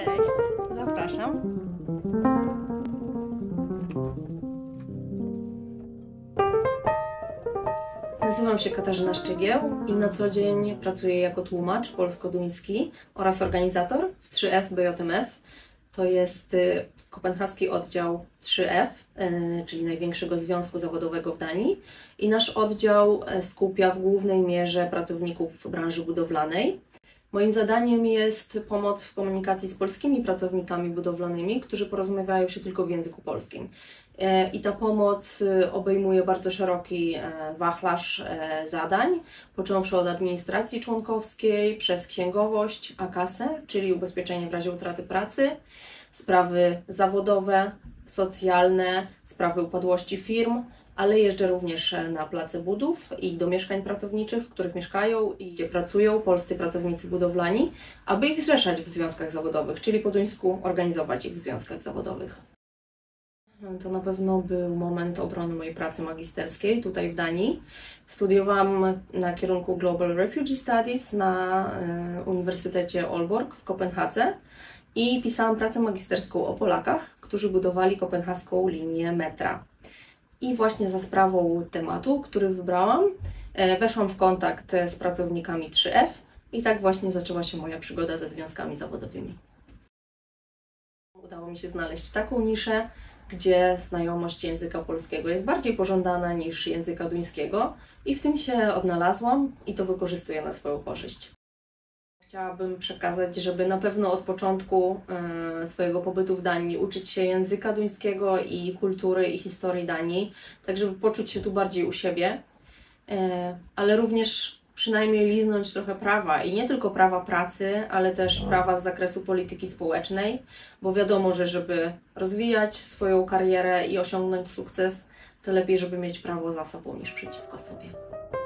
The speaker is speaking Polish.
Cześć, zapraszam. Nazywam się Katarzyna Szczygieł i na co dzień pracuję jako tłumacz polsko-duński oraz organizator w 3F BJMF. To jest kopenhaski oddział 3F, czyli największego związku zawodowego w Danii. I nasz oddział skupia w głównej mierze pracowników branży budowlanej. Moim zadaniem jest pomoc w komunikacji z polskimi pracownikami budowlanymi, którzy porozumiewają się tylko w języku polskim. I ta pomoc obejmuje bardzo szeroki wachlarz zadań, począwszy od administracji członkowskiej, przez księgowość, AKASę, czyli ubezpieczenie w razie utraty pracy, sprawy zawodowe, socjalne, sprawy upadłości firm, ale jeżdżę również na place budów i do mieszkań pracowniczych, w których mieszkają i gdzie pracują polscy pracownicy budowlani, aby ich zrzeszać w związkach zawodowych, czyli po duńsku organizować ich w związkach zawodowych. To na pewno był moment obrony mojej pracy magisterskiej tutaj w Danii. Studiowałam na kierunku Global Refugee Studies na Uniwersytecie Aalborg w Kopenhadze i pisałam pracę magisterską o Polakach, którzy budowali kopenhaską linię metra. I właśnie za sprawą tematu, który wybrałam, weszłam w kontakt z pracownikami 3F i tak właśnie zaczęła się moja przygoda ze związkami zawodowymi. Udało mi się znaleźć taką niszę, gdzie znajomość języka polskiego jest bardziej pożądana niż języka duńskiego i w tym się odnalazłam i to wykorzystuję na swoją korzyść. Chciałabym przekazać, żeby na pewno od początku swojego pobytu w Danii uczyć się języka duńskiego i kultury i historii Danii, tak żeby poczuć się tu bardziej u siebie, ale również przynajmniej liznąć trochę prawa i nie tylko prawa pracy, ale też prawa z zakresu polityki społecznej, bo wiadomo, że żeby rozwijać swoją karierę i osiągnąć sukces, to lepiej, żeby mieć prawo za sobą niż przeciwko sobie.